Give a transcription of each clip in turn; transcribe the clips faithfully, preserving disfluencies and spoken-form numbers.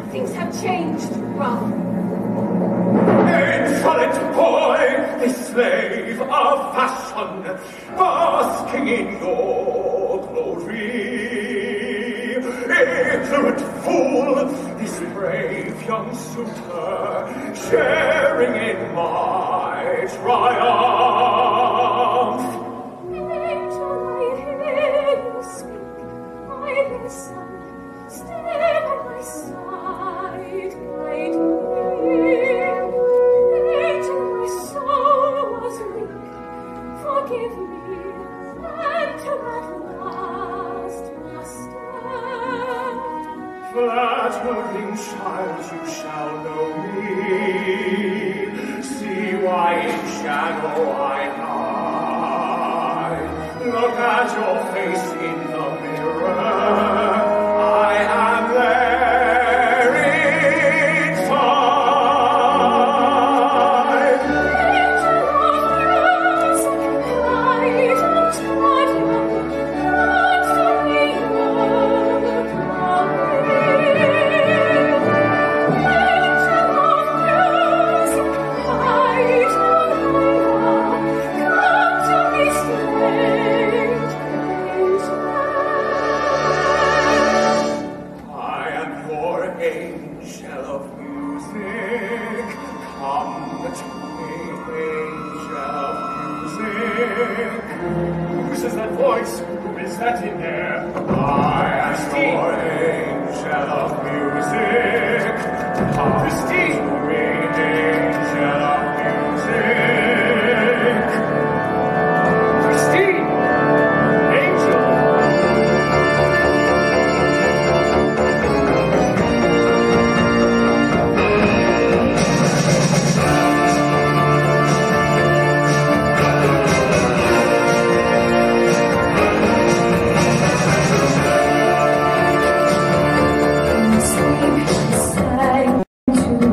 Things have changed, Ralph. Insolent boy, this slave of fashion, basking in your glory. Ignorant fool, this brave young suitor, sharing in my triumph. Angel, I hear you speak, my little son, stay by my side, guide me. Angel, my soul was weak, forgive me, and to at last, master. Flattering child, you shall know me. See why in shadow I hide. Look at your face in the mirror. I am there inside. Angel of rose, light and tender, answer me, Lord, Whose is that voice? Who is that in there? I am your angel of music. Christine, angel of music. Christine, angel. sang to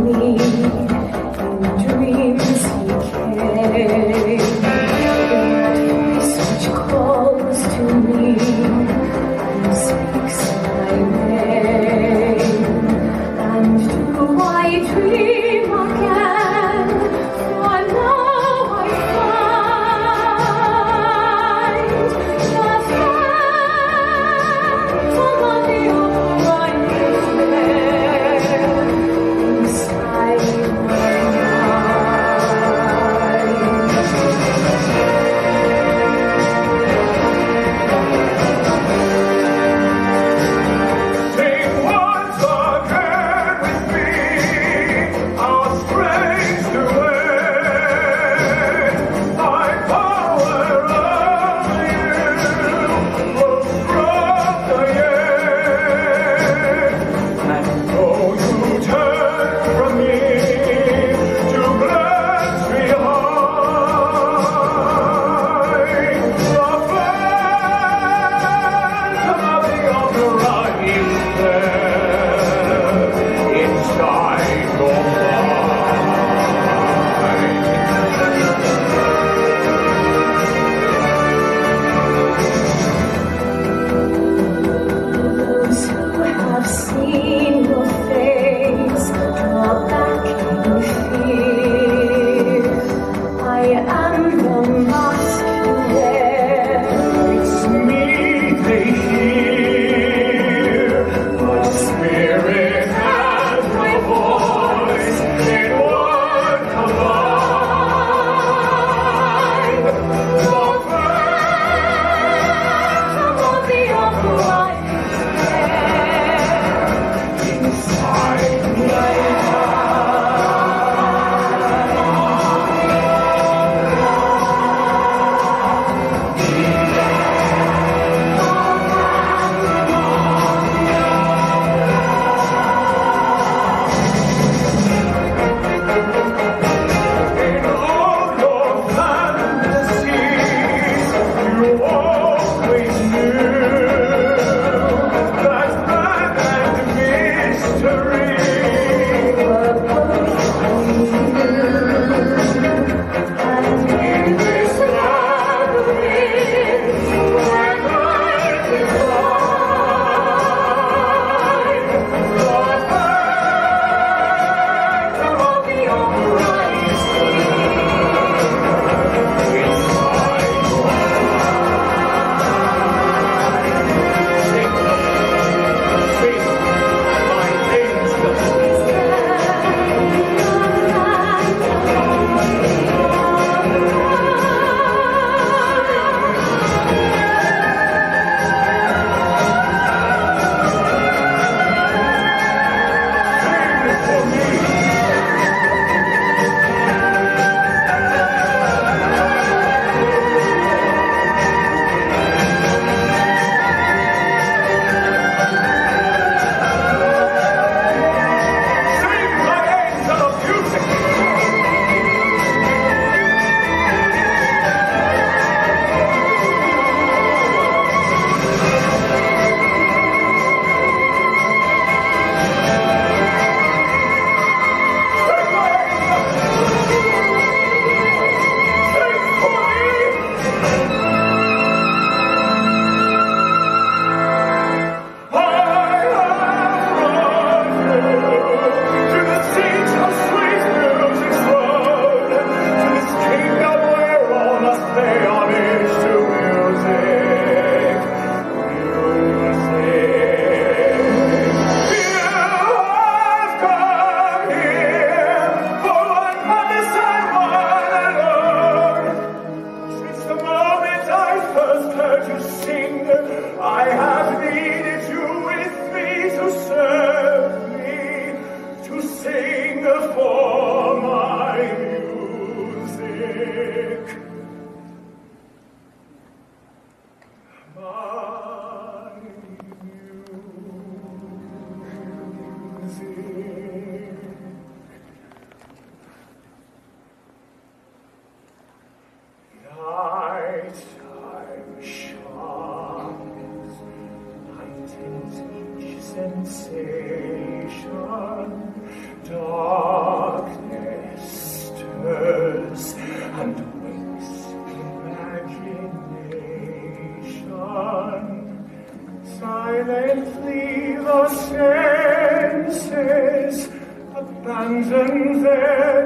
abandon their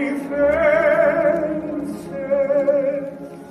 defenses.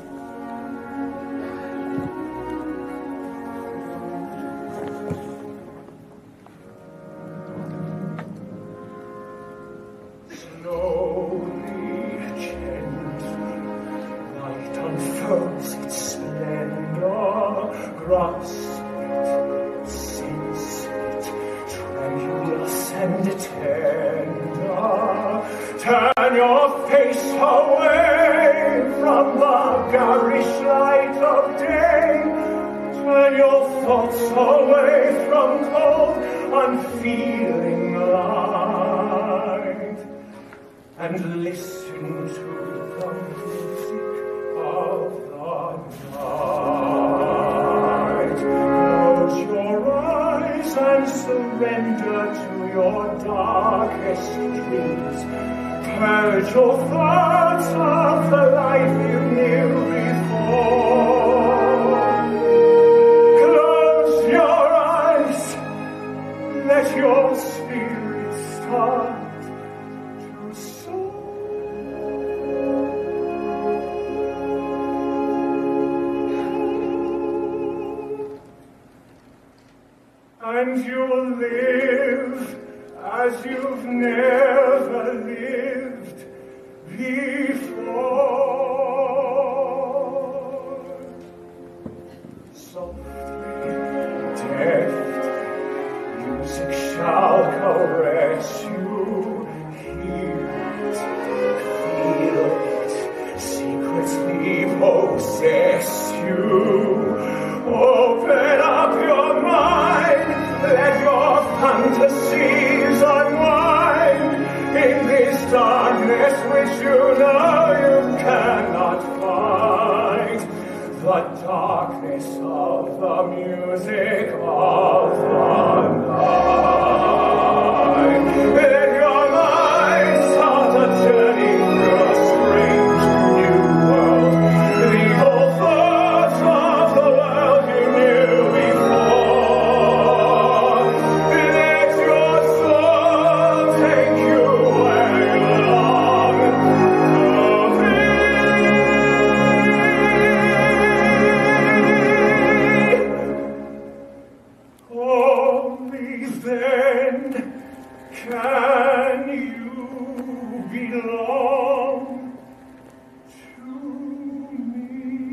Slowly, gently, light unfurls its splendor, grasp it, seize it, tremulous and tender. Turn your face away from the garish light of day. Turn your thoughts away from cold, unfeeling light, and listen to the music of the night. Close your eyes and surrender to your darkest dreams. Purge your thoughts of the life you knew before. Close your eyes, let your spirit start to soar. And you'll live as you've never lived before. Softly, deft, music shall caress you. Hear it, feel it, secretly possess you. Open up your mind, let your fantasies unwind in this darkness which you know you cannot fight. The darkness of the music of the night. Let your mind start a journey through a strange new world. Leave all thoughts of the world you knew before. Let your soul take you where you long to be. Only then can you belong to me.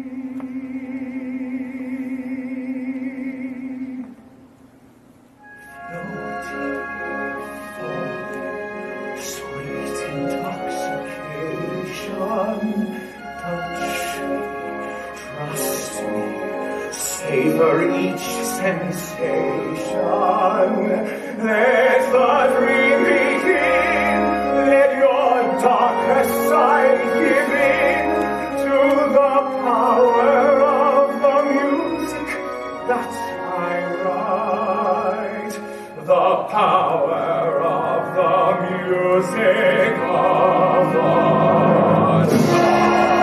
Floating, falling, sweet intoxication. Touch me, trust me, savor each sensation. Let the dream begin. Let your darkest side give in to the power of the music that I write. The power of the music of the night.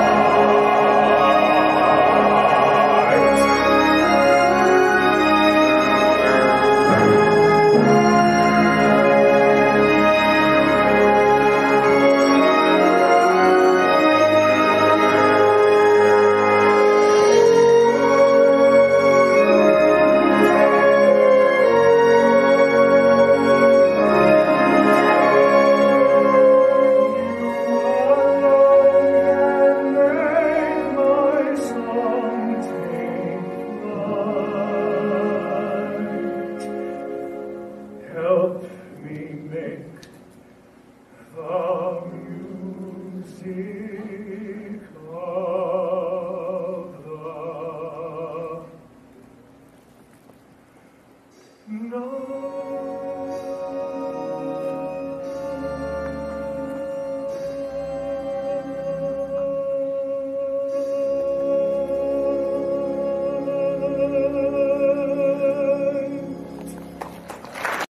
Help me make the music